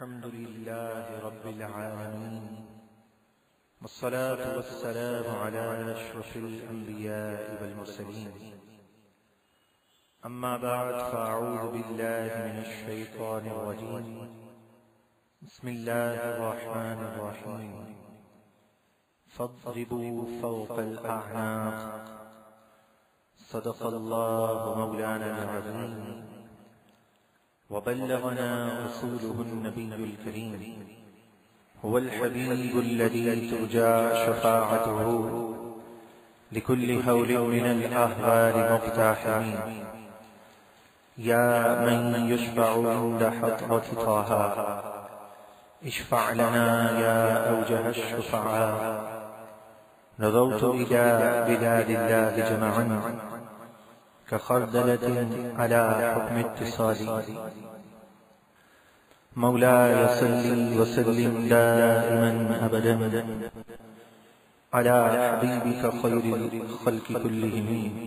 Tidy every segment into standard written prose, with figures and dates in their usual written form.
الحمد لله رب العالمين، والصلاة والسلام على أشرف الأنبياء والمرسلين. أما بعد، فأعوذ بالله من الشيطان الرجيم. بسم الله الرحمن الرحيم. فاضربوا فوق الأعناق. صدق الله مولانا العظيم، وبلغنا رسوله النبي الكريم. هو الحبيب الذي ترجى شفاعته لكل هول من الأهوال مقتحم. يا من يشفع عند حضرة طه، اشفع لنا يا أوجه الشفعاء. نظرت إلى بلاد الله جمعا كخردلة على حكم اتصالي. مولاي صل وسلم دائما أبدا على حبيبك خير الخلق كلهم.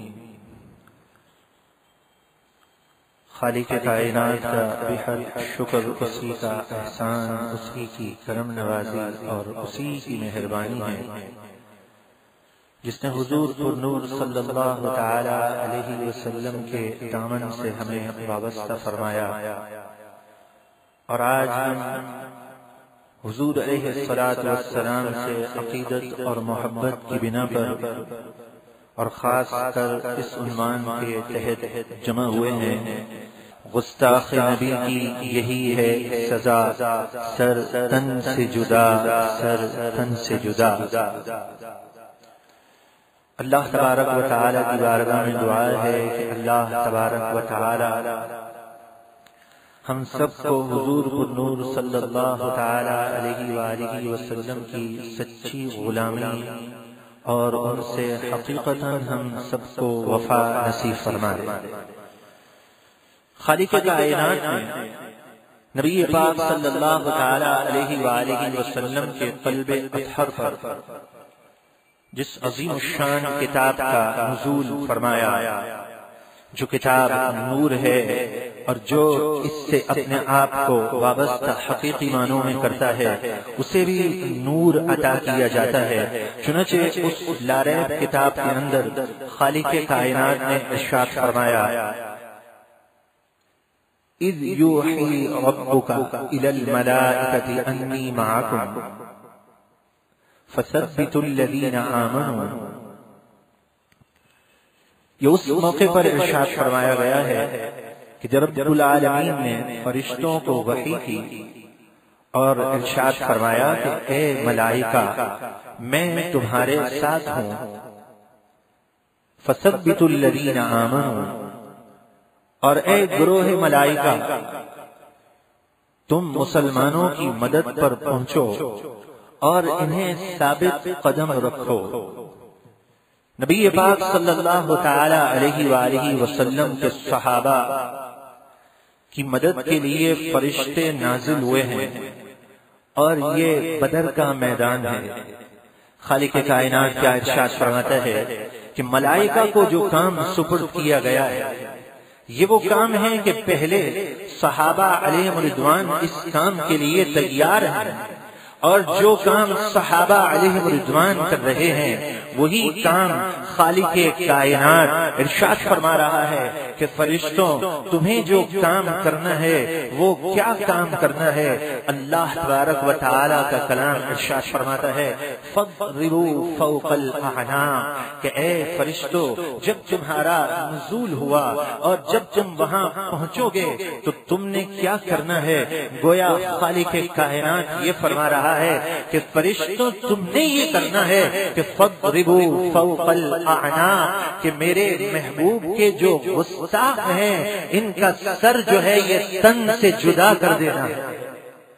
خالق کائنات کا بحد شکر اسی کا احسان، اسی کی کرم نوازی اور اسی کی مہربانی ہے جس نے حضور پر نور صلی اللہ تعالی علیہ وسلم کے دامن سے ہمیں وابستہ فرمایا، اور آج ہم حضور علیہ الصلوۃ والسلام سے عقیدت اور محبت کی بنا پر اور خاص کر اس عنوان کے تحت جمع ہوئے ہیں: گستاخ نبی کی یہی ہے سزا، سر تن سے جدا، سر تن سے جدا۔ اللہ تبارک و تعالی کی بارگاہ میں دعا ہے کہ اللہ تبارک و تعالی ہم سب کو حضور نور صلی اللہ تعالی علیہ وآلہ وسلم کی سچی غلامی اور ان سے حقیقتاً ہم سب کو وفا نصیب فرمائے۔ خالق کائنات میں نبی پاک صلی اللہ تعالی علیہ وآلہ وسلم کے قلب اطہر پر جس عظیم الشان کتاب کا نزول فرمایا، جو کتاب نور ہے اور جو اس سے اپنے آپ کو وابستہ حقیقی معنوں میں کرتا ہے اسے بھی نور عطا کیا جاتا ہے۔ چنانچہ اس لاریب کتاب کے اندر خالق کائنات نے ارشاد فرمایا: اذ یوحی ربک الی الملائکۃ انی معکم فثبتوا الذین آمنوا۔ یہ اس موقع پر ارشاد فرمایا گیا ہے کہ جب رب العالمین نے فرشتوں کو وحی کی اور ارشاد فرمایا کہ اے ملائکہ میں تمہارے ساتھ ہوں، فثبتوا الذین آمنوا، اور اے گروہ ملائکہ تم مسلمانوں کی مدد پر پہنچو اور انہیں ثابت قدم رکھو۔ نبی پاک صلی اللہ تعالی علیہ وآلہ وسلم کے صحابہ کی مدد کے لیے فرشتے نازل ہوئے ہیں، اور یہ بدر کا میدان ہے۔ خالق کائنات کیا ارشاد فرماتا ہے کہ ملائکہ کو جو کام سپرد کیا گیا ہے یہ وہ کام ہے کہ پہلے صحابہ علیہم رضوان اس کام کے لیے تیار ہیں، اور جو کام صحابہ علیہم رضوان کر رہے ہیں وہی کام خالق کائنات ارشاد فرما رہا ہے کہ فرشتوں تمہیں جو کام کرنا ہے وہ کیا کام کرنا ہے۔ اللہ تبارک و تعالی کا کلام ارشاد فرماتا ہے: فاضربوا فوق الاعناق، کہ اے فرشتوں جب تمہارا نزول ہوا اور جب تم وہاں پہنچو گے تو تم نے کیا کرنا ہے۔ گویا خالق کائنات یہ فرما رہا ہے کہ فرشتوں تم نے یہ کرنا ہے کہ فاضربوا فوق الاعناق، کہ میرے محبوب کے جو گستاخ ہیں ان کا سر جو ہے یہ تن سے جدا کر دینا ہے۔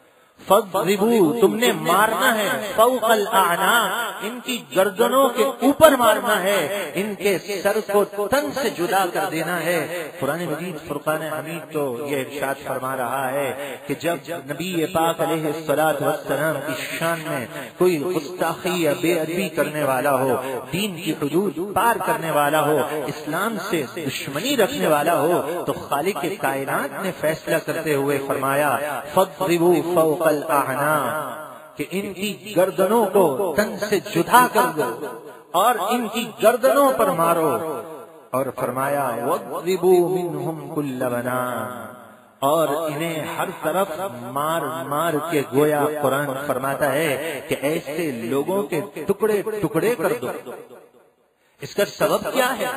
فَاضْرِبُوا تم نے مارنا ہے، فوق الاعناق ان کی گردنوں کے اوپر مارنا ہے، ان کے سر کو تن سے جدا کر دینا ہے۔ قرآن مجید فرقان حمید تو یہ ارشاد فرما رہا ہے کہ جب نبی پاک علیہ الصلوۃ والسلام کی شان میں کوئی گستاخی یا بے ادبی کرنے والا ہو، دین کی حدود پار کرنے والا ہو، اسلام سے دشمنی رکھنے والا ہو، تو خالق کائنات نے فیصلہ کرتے ہوئے فرمایا فَاضْرِبُوا فَوْقَ الْأَعْنَاقِ کہ ان کی گردنوں کو تن سے جدا کر دو اور ان کی گردنوں پر مارو، اور فرمایا وَاضْرِبُوا مِنْهُمْ كُلَّ بَنَانٍ اور انہیں ہر طرف مار مار کے، گویا قرآن فرماتا ہے کہ ایسے لوگوں کے ٹکڑے ٹکڑے کر دو۔ اس کا سبب کیا ہے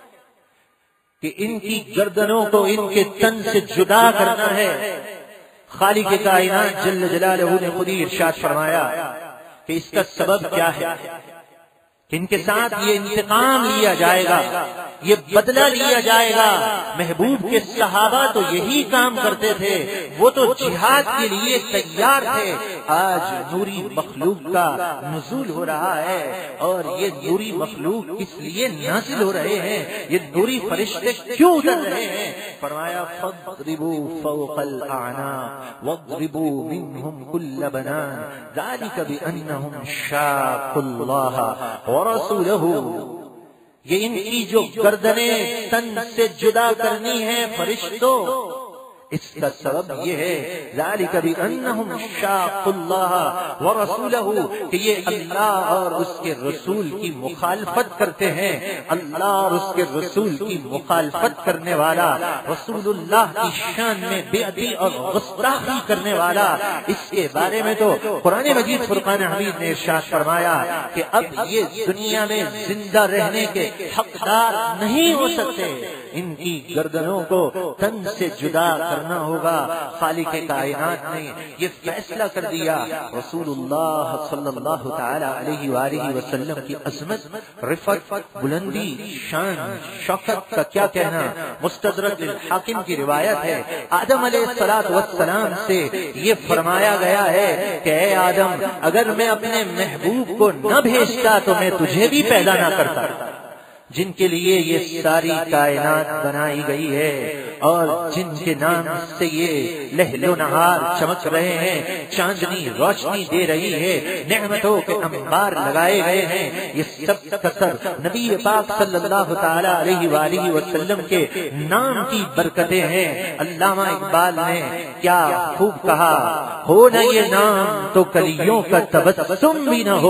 کہ ان کی گردنوں کو ان کے تن سے جدا کرنا ہے۔ خالق کائنات جل جلالہ نے خود ہی ارشاد فرمایا کہ اس کا سبب کیا ہے کہ ان کے ساتھ یہ انتقام لیا جائے گا، یہ بدلہ لیا جائے گا۔ محبوب کے صحابہ تو یہی کام کرتے تھے، وہ تو جہاد کے لیے تیار تھے۔ آج نوری مخلوق کا نزول ہو رہا ہے، اور یہ نوری مخلوق اس لیے نازل ہو رہے ہیں، یہ نوری فرشتے کیوں اتر رہے ہیں؟ فرمایا فَاضْرِبُوا فَوْقَ الْأَعْنَاقِ وَاضْرِبُوا مِنْهُمْ كُلَّ بَنَانٍ ذَلِكَ بِأَنَّهُمْ شَاقُّوا اللَّهَ وَرَسُولَهُ یہ ان کی جو گردنیں تن سے جدا کرنی ہیں فرشتوں، اس کا سبب یہ ہے ذالک بأنہم شاقوا اللہ ورسولہ کہ یہ اللہ اور اس کے رسول کی مخالفت کرتے ہیں۔ اللہ اور اس کے رسول کی مخالفت کرنے والا، رسول اللہ کی شان میں بے ادبی اور گستاخی کرنے والا، اس کے بارے میں تو قرآن مجید فرقان حمید نے ارشاد فرمایا کہ اب یہ دنیا میں زندہ رہنے کے حقدار نہیں ہو سکتے، ان کی گردنوں کو تن سے جدا کرنا ہوگا۔ خالق کائنات نے یہ فیصلہ کر دیا۔ رسول اللہ صلی اللہ تعالی علیہ وآلہ وسلم کی عظمت، رفعت، بلندی، شان، شوکت کا کیا کہنا۔ مستدرک الحاکم کی روایت ہے، آدم علیہ السلام سے یہ فرمایا گیا ہے کہ اے آدم، اگر میں اپنے محبوب کو نہ بھیجتا تو میں تجھے بھی پیدا نہ کرتا، جن کے لیے یہ ساری کائنات بنائی گئی ہے اور جن کے نام سے یہ لہل و نہار چمک رہے ہیں، چاندنی روشنی دے رہی ہے، نعمتوں کے انبار لگائے گئے ہیں، یہ سب کثر نبی پاک صلی اللہ تعالی علیہ وآلہ وسلم کے نام کی برکتیں ہیں۔ علامہ اقبال نے کیا خوب کہا، ہو نہ یہ نام تو کلیوں کا تبسم بھی نہ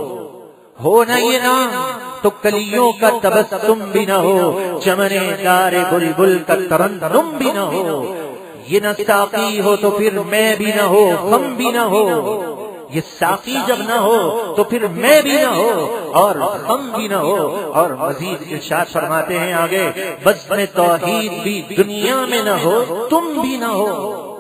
ہو نہ یہ نام تو کلیوں کا تبسم بھی نہ ہو، چمنے دار بلبل کا ترنم بھی نہ ہو، یہ نہ ساقی ہو تو پھر میں بھی نہ ہو، ہم بھی نہ ہو، یہ ساقی جب نہ ہو تو پھر میں بھی نہ ہو اور ہم بھی نہ ہو۔ اور مزید ارشاد فرماتے ہیں آگے، بزم توحید بھی دنیا میں نہ ہو تم بھی نہ ہو،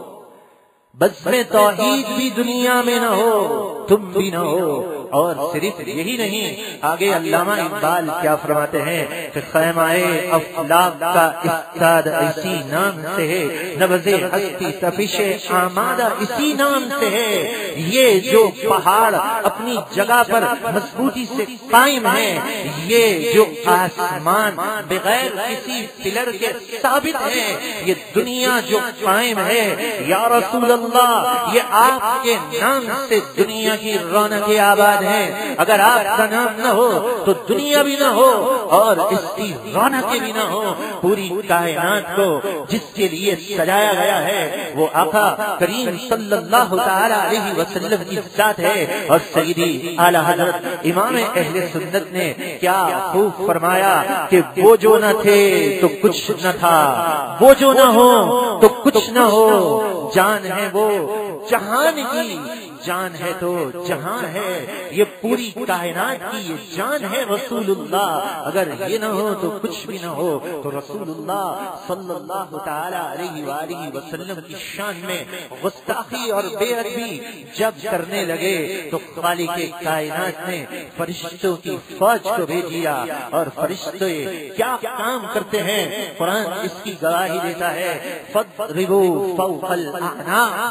بزم توحید بھی دنیا میں نہ ہو تم بھی نہ ہو۔ اور صرف یہی نہیں، آگے علامہ اقبال کیا فرماتے ہیں کہ خیمہ افلاک کا استاد اسی نام سے ہے، نبض ہستی تپش آمادہ اسی نام سے ہے۔ یہ جو پہاڑ اپنی جگہ پر مضبوطی سے قائم ہے، یہ جو آسمان بغیر کسی پلر کے ثابت ہے، یہ دنیا جو قائم ہے، یا رسول اللہ یہ آپ کے نام سے دنیا کی رونق آباد ہے۔ اگر آپ کا نام نہ ہو تو دنیا بھی نہ ہو اور اس کی رونقیں بھی نہ ہو۔ پوری کائنات کو جس کے لیے سجایا گیا ہے وہ آقا کریم صلی اللہ تعالی علیہ وسلم کی ذات ہے۔ اور سیدی اعلی حضرت امام اہل سنت نے کیا خوب فرمایا کہ وہ جو نہ تھے تو کچھ نہ تھا، وہ جو نہ ہو تو کچھ نہ ہو، جان ہے وہ جہان کی، جان ہے تو جہاں ہے، یہ پوری کائنات کی یہ جان ہے رسول اللہ۔ اگر یہ نہ ہو تو کچھ بھی نہ ہو۔ تو رسول اللہ صلی اللہ تعالی علیہ وآلہ وسلم کی شان میں گستاخی اور بے ادبی جب کرنے لگے تو خالق کائنات نے فرشتوں کی فوج کو بھیجا، اور فرشتے کیا کام کرتے ہیں قرآن اس کی گواہی دیتا ہے، فَاضْرِبُوا فَوْقَ الْأَعْنَاقِ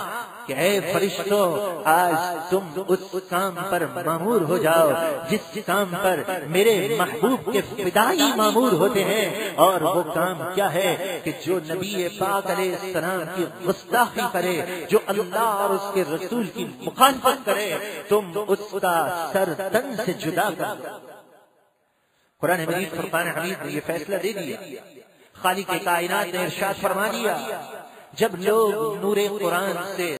کہ اے فرشتوں آج تم اس کام پر مامور ہو جاؤ جس کام پر میرے محبوب کے فدائی مامور ہوتے ہیں، اور وہ کام کیا ہے کہ جو نبی پاک علیہ السلام کی گستاخی کرے، جو اللہ اور اس کے رسول کی مخالفت کرے، تم اس کا سر تن سے جدا کر دو۔ قرآن مجید فرقان حمید نے یہ فیصلہ دے دیا، خالق کائنات نے ارشاد فرما دیا، جب لوگ نور قرآن سے